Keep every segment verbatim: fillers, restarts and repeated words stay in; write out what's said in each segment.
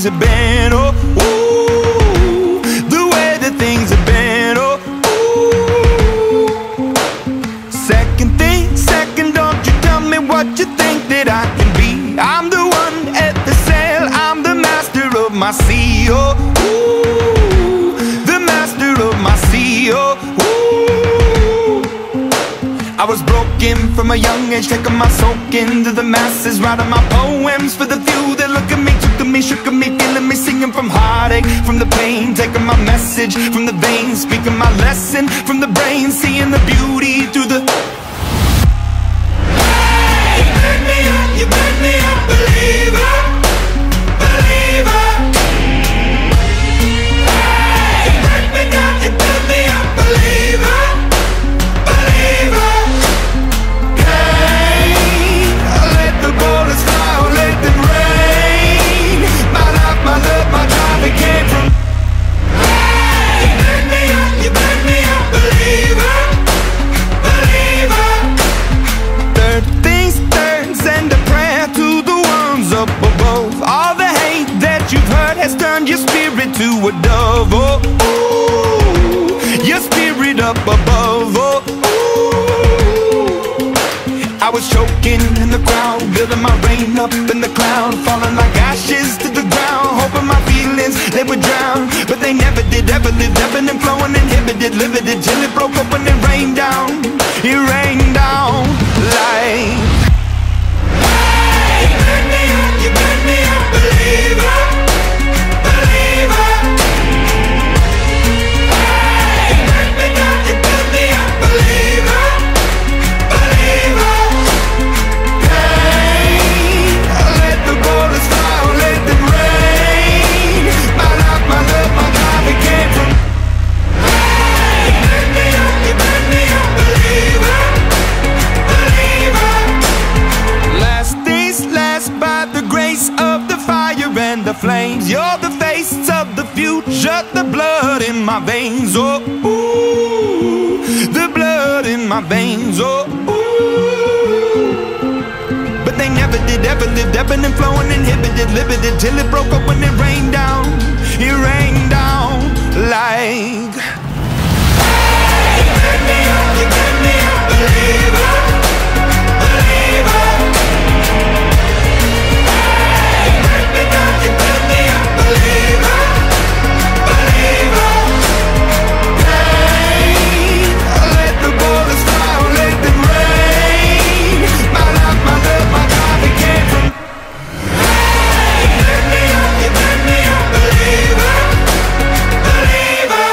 have been. Oh, ooh, the way that things have been. Oh, ooh. Second thing, second, don't you tell me what you think that I can be. I'm the one at the sail, I'm the master of my sea. Oh, ooh, the master of my sea. Oh, ooh. I was broken from a young age, taking my soak into the masses, writing my poems for the few that look at me, took to me, shook at me, feeling me, singing from heartache, from the pain, taking my message from the veins, speaking my lesson from the brain, seeing the beauty through the. Hey, you burn me up, you burn me up, believer, believer. Hey, you burn me down, you burn me up, believer, believer. Bullets fly, or let them rain. My life, my love, my drive, it came from. Hey, you burn me up, you burn me up, believer, believer. Third things third, send a prayer to the ones up above. All the hate that you've heard has turned your spirit to a dove. Oh, ooh, your spirit up above. Oh, I was choking in the crowd, building my rain up in the cloud, falling like ashes to the ground, hoping my feelings, they would drown. But they never did, ever lived, ebbing and flowing, inhibited, limited, till it broke up and it rained down. It rained down like. Hey, you burn me up, you burn me up, believer, believer. Hey, you burn me down, you burn me up, believer, believer. Bullets fly, or let them rain. My life, my love, my drive, it came from. Hey, you burn me up, you burn me up, believer, believer. Last things last, by the grace of the fire and the flames. You're the face of the future, the blood in my veins. Oh, ooh, the blood in my veins. Oh, ooh. They never did, ever lived, ebbing and flowing, inhibited, limited, till it broke up when it rained down. It rained down like. Hey, you burn me up, you burn me up, believer, believer. Hey, you burn me down, you burn me up, believer, believer. Hey, let the bullets fly, or let them rain. My life, my love, my drive, it came from. Hey, you burn me up, you burn me up, believer, believer.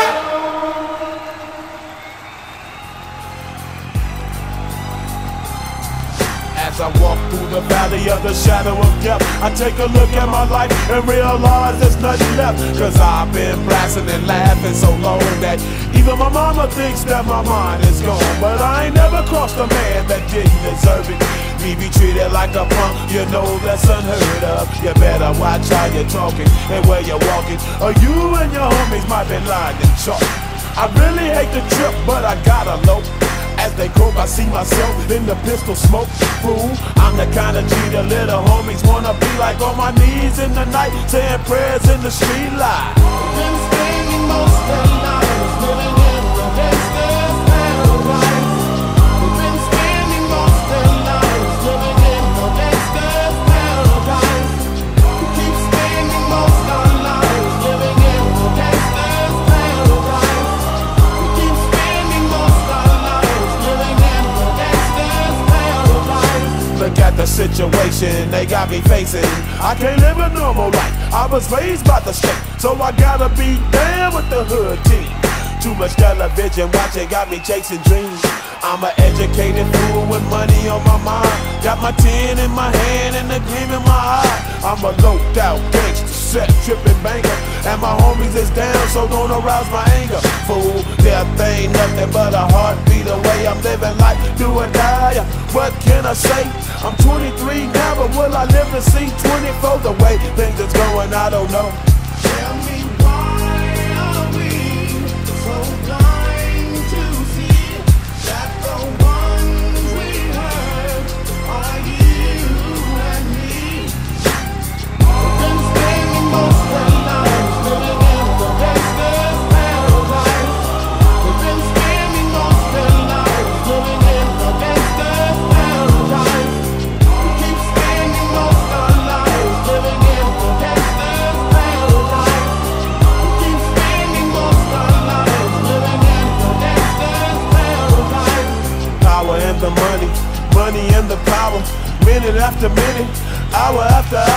As I walk through the valley of the shadow of death, I take a look at my life and realize there's nothing left. Cause I've been blasting and laughing so long that even my mama thinks that my mind is gone. But I ain't never crossed a man that didn't deserve it. Me be treated like a punk, you know that's unheard of. You better watch how you're talking and where you're walking, or you and your homies might be lying in chalk. I really hate the trip, but I gotta low. As they croak, I see myself in the pistol smoke. Fool, I'm the kind of G the little homies wanna be like, on my knees in the night, saying prayers in the street light. Been spending most of the night living in the gangster's paradise. We've been spending most of the night living in the gangster's paradise. We keep spending most of the night living in the gangster's paradise. We keep spending most of the night living in the gangster's paradise. Look at the situation they got me facing. I can't live a normal life. I was raised by the state, so I gotta be down with the hood team. Too much television watching got me chasing dreams. I'm an educated fool with money on my mind. Got my tin in my hand and a gleam in my eye. I'm a loped out gangster, set tripping banker, and my homies is down, so don't arouse my anger. Fool, death ain't nothing but a heartbeat away. I'm living life, do or die. What can I say? I'm twenty-three now, but will I live to see twenty-four? The way things is going, I don't know. Tell me why are we so blind to see that the ones we hurt are you and me? We've been spending most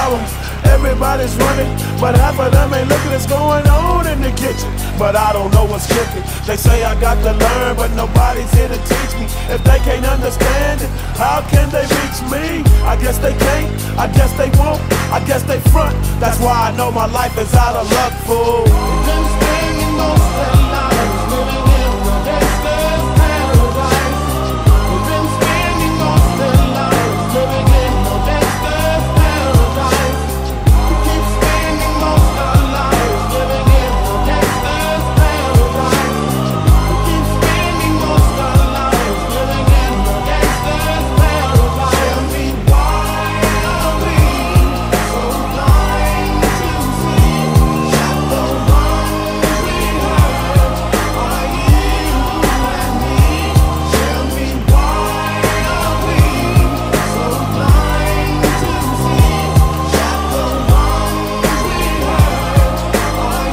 hours. Everybody's running, but half of them ain't looking what's going on in the kitchen. But I don't know what's cooking. They say I got to learn, but nobody's here to teach me. If they can't understand it, how can they reach me? I guess they can't, I guess they won't, I guess they front. That's why I know my life is out of luck, fool. Been spending most of their lives living in the gangster's paradise. We've been spending most of their lives living in the gangster's paradise. We keep spending most of our lives living in the gangster's paradise. We keep spending most of our lives living in the gangster's paradise. Tell me why are we so blind to see that the ones we hurt are you and me? Tell me why are we so blind to see that the ones we hurt are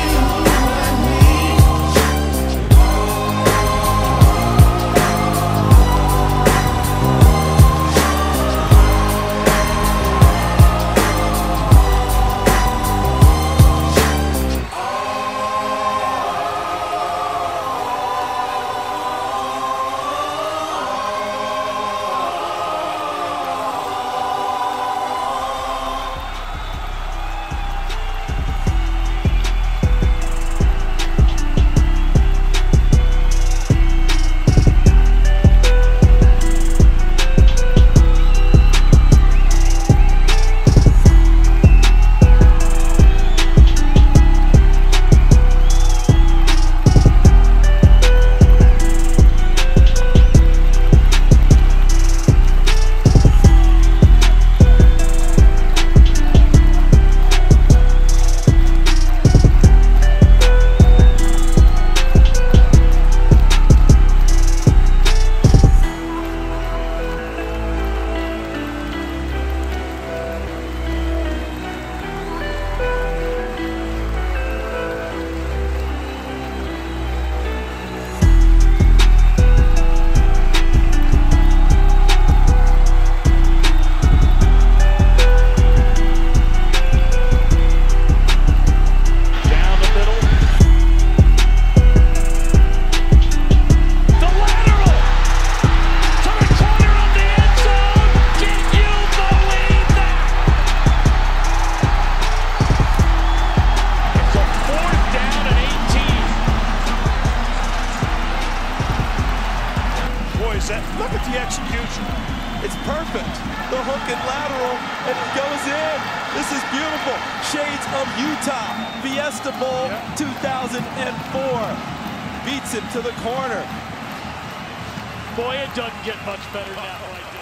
Look at the execution. It's perfect. The hook and lateral, and it goes in. This is beautiful. Shades of Utah. Fiesta Bowl yeah. two thousand four. Beats him to the corner. Boy, it doesn't get much better now.